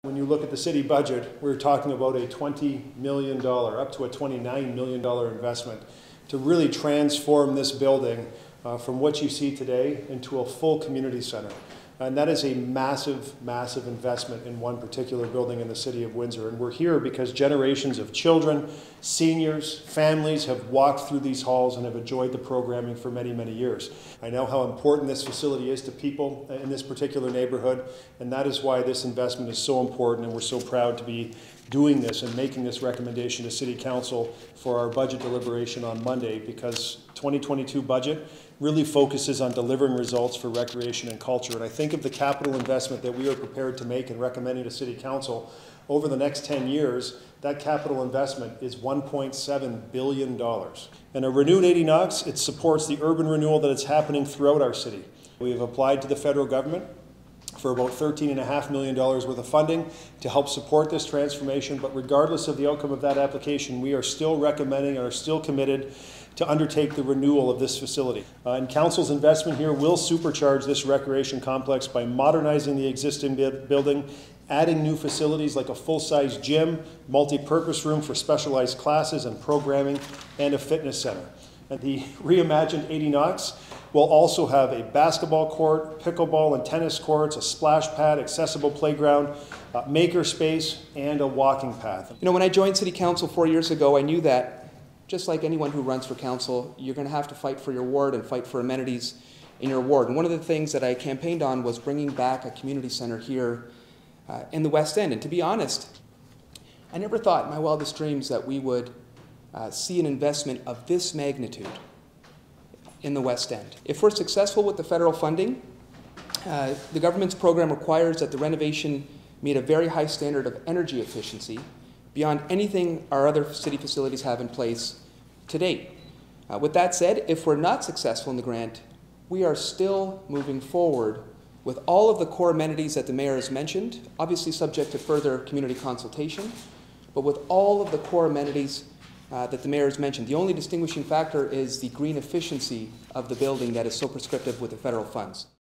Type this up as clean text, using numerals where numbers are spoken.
When you look at the city budget, we're talking about a $20 million, up to a $29 million investment to really transform this building from what you see today into a full community center. And that is a massive, massive investment in one particular building in the City of Windsor. And we're here because generations of children, seniors, families have walked through these halls and have enjoyed the programming for many, many years. I know how important this facility is to people in this particular neighborhood, and that is why this investment is so important, and we're so proud to be doing this and making this recommendation to City Council for our budget deliberation on Monday, because 2022 budget really focuses on delivering results for recreation and culture. And I think of the capital investment that we are prepared to make and recommending to City Council over the next 10 years, that capital investment is $1.7 billion. And a renewed Adie Knox, it supports the urban renewal that is happening throughout our city. We have applied to the federal government for about $13.5 million worth of funding to help support this transformation. But regardless of the outcome of that application, we are still recommending and are still committed to undertake the renewal of this facility. And Council's investment here will supercharge this recreation complex by modernizing the existing building, adding new facilities like a full-size gym, multi-purpose room for specialized classes and programming, and a fitness center. And the reimagined Adie Knox will also have a basketball court, pickleball and tennis courts, a splash pad, accessible playground, maker space, and a walking path. You know, when I joined City Council 4 years ago, I knew that just like anyone who runs for council, you're going to have to fight for your ward and fight for amenities in your ward. And one of the things that I campaigned on was bringing back a community center here in the West End. And to be honest, I never thought in my wildest dreams that we would see an investment of this magnitude in the West End. If we're successful with the federal funding, the government's program requires that the renovation meet a very high standard of energy efficiency beyond anything our other city facilities have in place to date. With that said, if we're not successful in the grant, we are still moving forward with all of the core amenities that the mayor has mentioned, obviously subject to further community consultation, but with all of the core amenities that the mayor has mentioned. The only distinguishing factor is the green efficiency of the building that is so prescriptive with the federal funds.